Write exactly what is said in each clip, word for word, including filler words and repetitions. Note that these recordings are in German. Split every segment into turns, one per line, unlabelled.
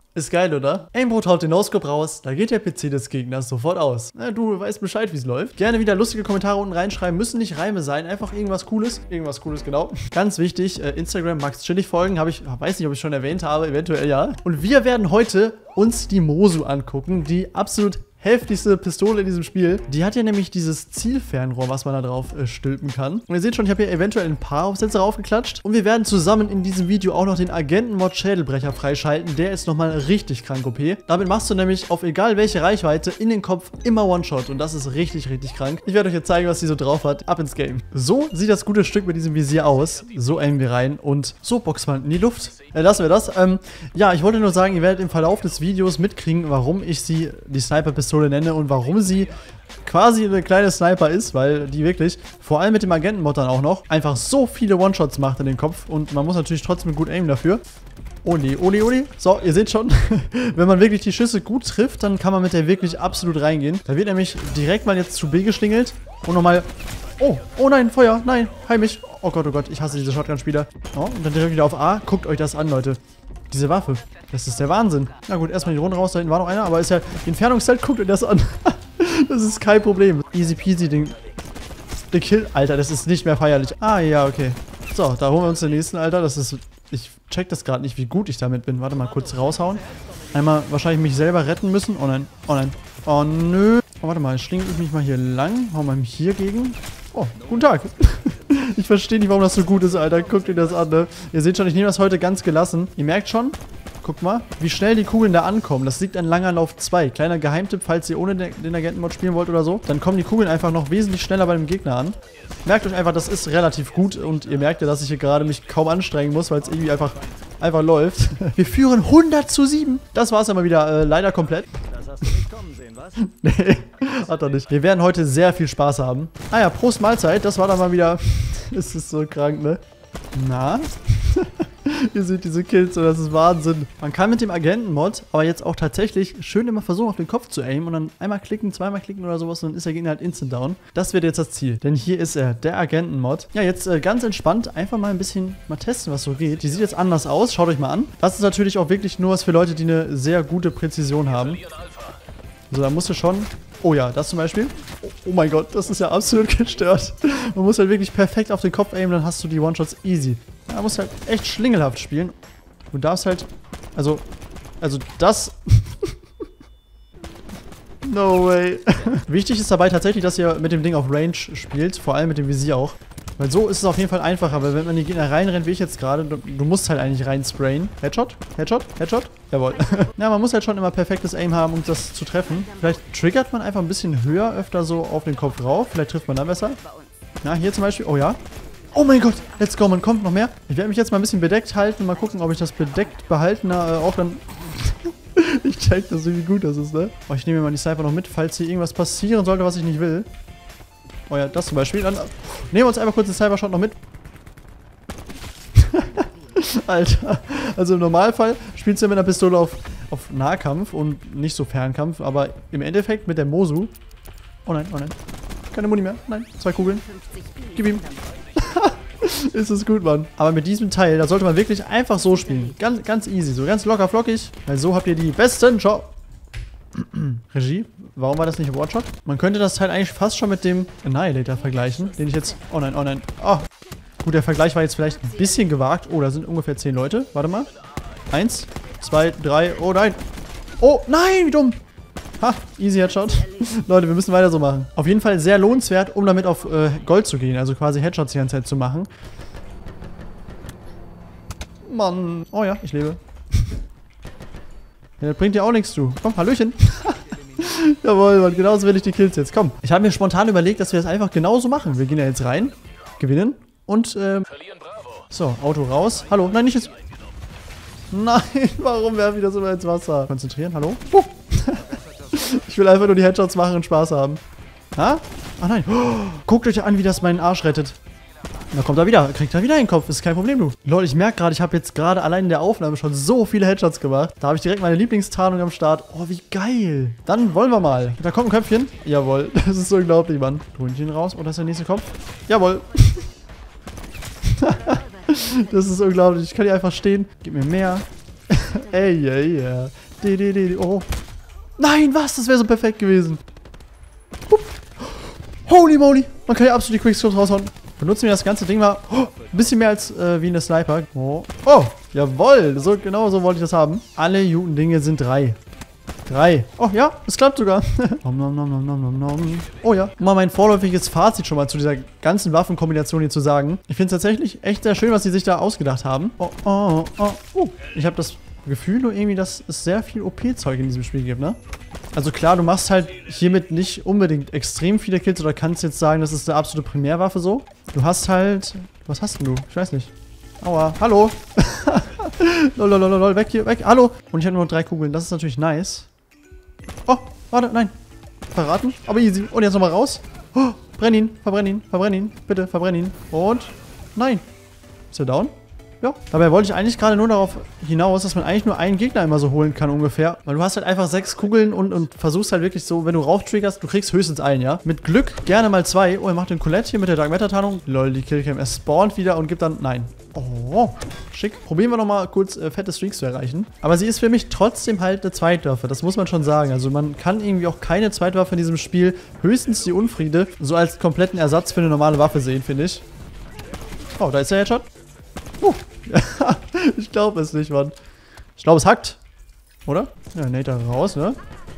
Ist geil, oder? Aimbot haut den No-Scope raus, da geht der P C des Gegners sofort aus. Na, du weißt Bescheid, wie es läuft. Gerne wieder lustige Kommentare unten reinschreiben, müssen nicht Reime sein, einfach irgendwas Cooles. Irgendwas Cooles, genau. Ganz wichtig, äh, Instagram, Max Chillig folgen, habe ich, weiß nicht, ob ich schon erwähnt habe, eventuell ja. Und wir werden heute uns die Mosu angucken, die absolut heftigste Pistole in diesem Spiel. Die hat ja nämlich dieses Zielfernrohr, was man da drauf äh, stülpen kann. Und ihr seht schon, ich habe hier eventuell ein paar Aufsätze raufgeklatscht. Und wir werden zusammen in diesem Video auch noch den Agenten-Mod Schädelbrecher freischalten. Der ist nochmal richtig krank O P. Damit machst du nämlich auf egal welche Reichweite in den Kopf immer One-Shot. Und das ist richtig, richtig krank. Ich werde euch jetzt zeigen, was die so drauf hat. Ab ins Game. So sieht das gute Stück mit diesem Visier aus. So aimen wir rein. Und so boxt man in die Luft. Äh, lassen wir das. Ähm, ja, ich wollte nur sagen, ihr werdet im Verlauf des Videos mitkriegen, warum ich sie die Sniper-Pistole nenne und warum sie quasi eine kleine Sniper ist, weil die wirklich, vor allem mit dem Agenten-Mod dann auch noch, einfach so viele One-Shots macht in den Kopf und man muss natürlich trotzdem gut aimen dafür. Oh nee, oh nee, oh nee. So, ihr seht schon, wenn man wirklich die Schüsse gut trifft, dann kann man mit der wirklich absolut reingehen. Da wird nämlich direkt mal jetzt zu B geschlingelt und nochmal... Oh, oh nein, Feuer, nein, heimisch. Oh Gott, oh Gott, ich hasse diese Shotgun-Spieler. Oh, und dann direkt wieder auf A. Guckt euch das an, Leute. Diese Waffe. Das ist der Wahnsinn. Na gut, erstmal die Runde raus. Da hinten war noch einer, aber ist ja die Entfernungszeit. Guckt euch das an. Das ist kein Problem. Easy peasy, den, den Kill. Alter, das ist nicht mehr feierlich. Ah, ja, okay. So, da holen wir uns den nächsten, Alter. Das ist... Ich check das gerade nicht, wie gut ich damit bin. Warte mal, kurz raushauen. Einmal wahrscheinlich mich selber retten müssen. Oh nein, oh nein. Oh nö. Oh, warte mal, schlinge ich mich mal hier lang. Hau mal hier gegen. Oh, guten Tag. Ich verstehe nicht, warum das so gut ist, Alter. Guckt ihr das an, ne? Ihr seht schon, ich nehme das heute ganz gelassen. Ihr merkt schon, guckt mal, wie schnell die Kugeln da ankommen. Das liegt an langer Lauf zwei. Kleiner Geheimtipp, falls ihr ohne den Agenten-Mod spielen wollt oder so. Dann kommen die Kugeln einfach noch wesentlich schneller bei dem Gegner an. Merkt euch einfach, das ist relativ gut. Und ihr merkt ja, dass ich hier gerade mich kaum anstrengen muss, weil es irgendwie einfach, einfach läuft. Wir führen hundert zu sieben. Das war es aber wieder äh, leider komplett. Das hast du nicht kommen sehen, was? Nee, hat er nicht. Wir werden heute sehr viel Spaß haben. Ah ja, Prost Mahlzeit. Das war dann mal wieder... Das ist so krank, ne? Na? Ihr seht diese Kills und das ist Wahnsinn. Man kann mit dem Agenten-Mod aber jetzt auch tatsächlich schön immer versuchen, auf den Kopf zu aimen und dann einmal klicken, zweimal klicken oder sowas und dann ist der Gegner halt instant down. Das wird jetzt das Ziel. Denn hier ist er, der Agenten-Mod. Ja, jetzt äh, ganz entspannt einfach mal ein bisschen mal testen, was so geht. Die sieht jetzt anders aus. Schaut euch mal an. Das ist natürlich auch wirklich nur was für Leute, die eine sehr gute Präzision haben. Also da musst du schon... Oh ja, das zum Beispiel. Oh, oh mein Gott, das ist ja absolut gestört. Man muss halt wirklich perfekt auf den Kopf aimen, dann hast du die One-Shots easy. Man muss halt echt schlingelhaft spielen. Du darfst halt... Also... Also das... No way. Wichtig ist dabei tatsächlich, dass ihr mit dem Ding auf Range spielt. Vor allem mit dem Visier auch. Weil so ist es auf jeden Fall einfacher, weil wenn man die Gegner reinrennt, wie ich jetzt gerade, du, du musst halt eigentlich rein sprayen. Headshot? Headshot? Headshot? Jawohl. Ja, man muss halt schon immer perfektes Aim haben, um das zu treffen. Vielleicht triggert man einfach ein bisschen höher, öfter so auf den Kopf rauf. Vielleicht trifft man dann besser. Na, hier zum Beispiel. Oh ja. Oh mein Gott. Let's go. Man kommt noch mehr. Ich werde mich jetzt mal ein bisschen bedeckt halten. Mal gucken, ob ich das bedeckt behalten äh, auch dann... Ich check das, wie gut das ist, ne? Oh, ich nehme mir mal die Sniper noch mit, falls hier irgendwas passieren sollte, was ich nicht will. Oh ja, das zum Beispiel. Dann nehmen wir uns einfach kurz den Cybershot noch mit. Alter. Also im Normalfall spielst du ja mit einer Pistole auf, auf Nahkampf und nicht so Fernkampf, aber im Endeffekt mit der Mosu. Oh nein, oh nein. Keine Muni mehr. Nein, zwei Kugeln. Gib ihm. Ist es gut, Mann. Aber mit diesem Teil, da sollte man wirklich einfach so spielen. Ganz, ganz easy, so ganz locker flockig. Weil so habt ihr die besten Ciao. Regie, warum war das nicht One-Shot? Man könnte das Teil eigentlich fast schon mit dem Annihilator vergleichen, den ich jetzt... Oh nein, oh nein. Oh. Gut, der Vergleich war jetzt vielleicht ein bisschen gewagt. Oh, da sind ungefähr zehn Leute. Warte mal. Eins, zwei, drei. Oh nein. Oh nein, wie dumm. Ha, easy Headshot. Leute, wir müssen weiter so machen. Auf jeden Fall sehr lohnenswert, um damit auf äh, Gold zu gehen. Also quasi Headshots die ganze Zeit zu machen. Mann. Oh ja, ich lebe. Ja, das bringt dir auch nichts zu. Komm, Hallöchen. Jawohl, Mann, genauso will ich die Kills jetzt. Komm. Ich habe mir spontan überlegt, dass wir das einfach genauso machen. Wir gehen ja jetzt rein, gewinnen und, ähm... So, Auto raus. Hallo, nein, nicht jetzt... Nein, warum werfen wir das immer ins Wasser? Konzentrieren, hallo? Uh. Ich will einfach nur die Headshots machen und Spaß haben. Ha? Ach nein. Oh, guckt euch an, wie das meinen Arsch rettet. Da kommt er wieder. Kriegt er wieder in den Kopf. Ist kein Problem, du. Leute, ich merke gerade, ich habe jetzt gerade allein in der Aufnahme schon so viele Headshots gemacht. Da habe ich direkt meine Lieblingstarnung am Start. Oh, wie geil. Dann wollen wir mal. Da kommt ein Köpfchen. Jawohl. Das ist so unglaublich, Mann. Dröhnchen raus. Oh, das ist der nächste Kopf. Jawohl. Das ist unglaublich. Ich kann hier einfach stehen. Gib mir mehr. Ey, ey, ja. Die, die, die, oh. Nein, was? Das wäre so perfekt gewesen. Hup. Holy moly. Man kann ja absolut die Quickscopes raushauen. Benutzen wir das ganze Ding mal. Oh, ein bisschen mehr als äh, wie eine Sniper. Oh. Oh, jawohl. So, genau so wollte ich das haben. Alle Juten-Dinge sind drei. Drei. Oh ja, es klappt sogar. nom, nom, nom, nom, nom, nom. Oh ja. Um mal mein vorläufiges Fazit schon mal zu dieser ganzen Waffenkombination hier zu sagen. Ich finde es tatsächlich echt sehr schön, was sie sich da ausgedacht haben. Oh, oh, oh. oh. Ich habe das Gefühl nur irgendwie, dass es sehr viel O P-Zeug in diesem Spiel gibt, ne? Also klar, du machst halt hiermit nicht unbedingt extrem viele Kills oder kannst jetzt sagen, das ist eine absolute Primärwaffe so. Du hast halt... Was hast denn du? Ich weiß nicht. Aua. Hallo. Lolololol. Weg hier. Weg. Hallo. Und ich habe nur drei Kugeln. Das ist natürlich nice. Oh, warte. Nein. Verraten. Aber easy. Und jetzt nochmal raus. Oh, brenn ihn. Verbrenn ihn. Verbrenn ihn. Bitte, verbrenn ihn. Und... Nein. Ist er down? Ja. Dabei wollte ich eigentlich gerade nur darauf hinaus, dass man eigentlich nur einen Gegner immer so holen kann ungefähr. Weil du hast halt einfach sechs Kugeln und, und versuchst halt wirklich so, wenn du rauftriggerst, du kriegst höchstens einen, ja. Mit Glück gerne mal zwei. Oh, er macht den Colette hier mit der Dark Matter-Tarnung. Lol, die Killcam. Er spawnt wieder und gibt dann... Nein. Oh, schick. Probieren wir nochmal kurz äh, fette Streaks zu erreichen. Aber sie ist für mich trotzdem halt eine Zweitwaffe. Das muss man schon sagen. Also man kann irgendwie auch keine Zweitwaffe in diesem Spiel, höchstens die Unfriede, so als kompletten Ersatz für eine normale Waffe sehen, finde ich. Oh, da ist der Headshot. Uh. Ich glaube es nicht, Mann. Ich glaube, es hackt. Oder? Ja, Nate da raus, ne?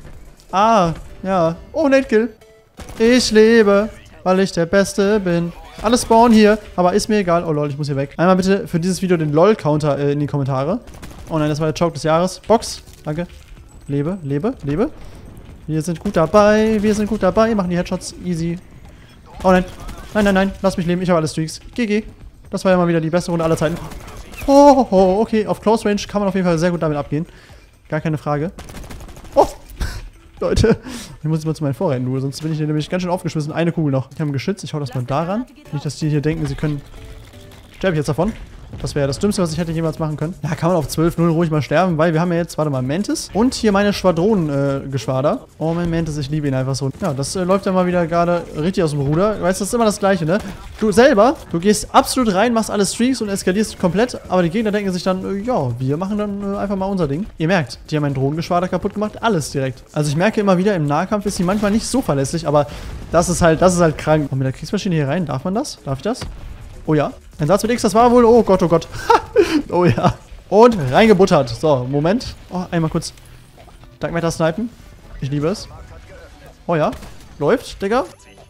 Ah, ja. Oh, Nate-Kill. Ich lebe, weil ich der Beste bin. Alle spawnen hier, aber ist mir egal. Oh lol, ich muss hier weg. Einmal bitte für dieses Video den LOL-Counter äh, in die Kommentare. Oh nein, das war der Choke des Jahres. Box. Danke. Lebe, lebe, lebe. Wir sind gut dabei. Wir sind gut dabei. Machen die Headshots easy. Oh nein. Nein, nein, nein. Lass mich leben. Ich habe alle Streaks. G G. Das war ja mal wieder die beste Runde aller Zeiten. Oh, oh, okay. Auf Close Range kann man auf jeden Fall sehr gut damit abgehen. Gar keine Frage. Oh. Leute. Ich muss jetzt mal zu meinen Vorräten, du. Sonst bin ich hier nämlich ganz schön aufgeschmissen. Eine Kugel noch. Ich habe ein Geschütz. Ich hau das mal daran. Nicht, dass die hier denken, sie können... Sterbe ich jetzt davon? Das wäre das Dümmste, was ich hätte jemals machen können. Ja, kann man auf zwölf null ruhig mal sterben, weil wir haben ja jetzt, warte mal, Mantis. Und hier meine Schwadronengeschwader. Äh, oh, mein Mantis, ich liebe ihn einfach so. Ja, das äh, läuft ja mal wieder gerade richtig aus dem Ruder. Weißt du, das ist immer das Gleiche, ne? Du selber, du gehst absolut rein, machst alle Streaks und eskalierst komplett. Aber die Gegner denken sich dann, äh, ja, wir machen dann äh, einfach mal unser Ding. Ihr merkt, die haben mein Drohnengeschwader kaputt gemacht. Alles direkt. Also ich merke immer wieder, im Nahkampf ist sie manchmal nicht so verlässlich, aber das ist halt, das ist halt krank. Und mit der Kriegsmaschine hier rein, darf man das? Darf ich das? Oh ja. Ein Satz mit X, das war wohl... Oh Gott, oh Gott. Oh ja. Und reingebuttert. So, Moment. Oh, einmal kurz Dark Matter snipen. Ich liebe es. Oh ja. Läuft, Digga.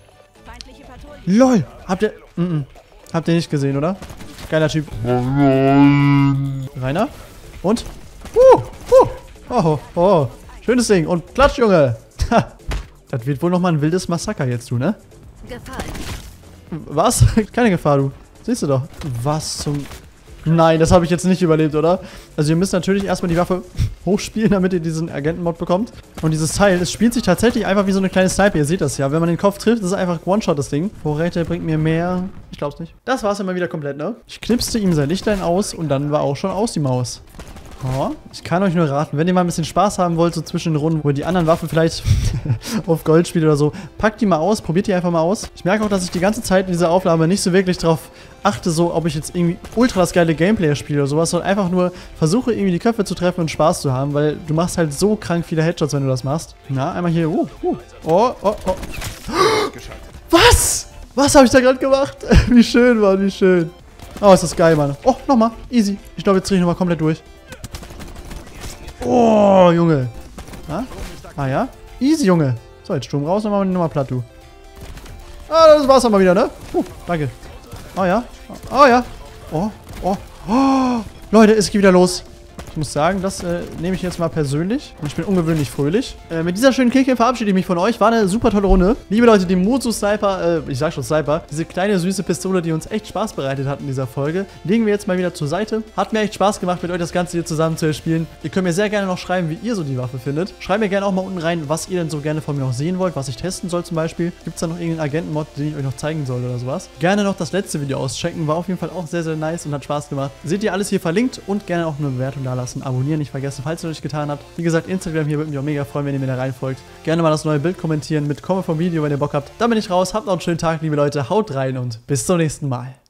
LOL. Habt ihr... Mm -mm. Habt ihr nicht gesehen, oder? Geiler Typ. Rainer. Und... Uh, uh. Oh, oh. Schönes Ding. Und Klatsch, Junge. Das wird wohl nochmal ein wildes Massaker jetzt, du, ne? Gefahr. Was? Keine Gefahr, du. Siehst du doch. Was zum... Nein, das habe ich jetzt nicht überlebt, oder? Also ihr müsst natürlich erstmal die Waffe hochspielen, damit ihr diesen Agenten-Mod bekommt. Und dieses Teil, es spielt sich tatsächlich einfach wie so eine kleine Sniper. Ihr seht das ja. Wenn man den Kopf trifft, das ist einfach One-Shot, das Ding. Vorräte bringt mir mehr... Ich glaub's nicht. Das war's immer wieder komplett, ne? Ich knipste ihm sein Lichtlein aus und dann war auch schon aus die Maus. Oh, ich kann euch nur raten, wenn ihr mal ein bisschen Spaß haben wollt, so zwischen den Runden, wo ihr die anderen Waffen vielleicht auf Gold spielt oder so, packt die mal aus, probiert die einfach mal aus. Ich merke auch, dass ich die ganze Zeit in dieser Aufnahme nicht so wirklich drauf achte, so ob ich jetzt irgendwie ultra das geile Gameplay spiele oder sowas, sondern einfach nur versuche irgendwie die Köpfe zu treffen und Spaß zu haben, weil du machst halt so krank viele Headshots, wenn du das machst. Na, einmal hier, uh, uh. Oh, oh, oh. Was? Was habe ich da gerade gemacht? Wie schön, Mann, wie schön. Oh, ist das geil, Mann. Oh, nochmal, easy. Ich glaube, jetzt drehe ich nochmal komplett durch. Oh, Junge. Ah, ah ja. Easy, Junge. So, jetzt Sturm raus und machen wir den nochmal platt, du. Ah, das war's dann mal wieder, ne? Uh, danke. Oh ja. Oh ja. Oh, oh, oh. Leute, es geht wieder los. Ich muss sagen, das äh, nehme ich jetzt mal persönlich. Und ich bin ungewöhnlich fröhlich. Äh, mit dieser schönen Killcam verabschiede ich mich von euch. War eine super tolle Runde. Liebe Leute, die Mozu-Sniper, äh, ich sag schon Sniper, diese kleine süße Pistole, die uns echt Spaß bereitet hat in dieser Folge, legen wir jetzt mal wieder zur Seite. Hat mir echt Spaß gemacht, mit euch das Ganze hier zusammen zu erspielen. Ihr könnt mir sehr gerne noch schreiben, wie ihr so die Waffe findet. Schreibt mir gerne auch mal unten rein, was ihr denn so gerne von mir noch sehen wollt, was ich testen soll zum Beispiel. Gibt es da noch irgendeinen Agenten-Mod, den ich euch noch zeigen soll oder sowas? Gerne noch das letzte Video auschecken. War auf jeden Fall auch sehr, sehr nice und hat Spaß gemacht. Seht ihr alles hier verlinkt und gerne auch eine Bewertung da lassen. Abonnieren nicht vergessen. Vergessen, falls ihr euch getan habt. Wie gesagt, Instagram hier würde mich auch mega freuen, wenn ihr mir da reinfolgt. Gerne mal das neue Bild kommentieren mit Komme vom Video, wenn ihr Bock habt. Dann bin ich raus. Habt noch einen schönen Tag, liebe Leute. Haut rein und bis zum nächsten Mal.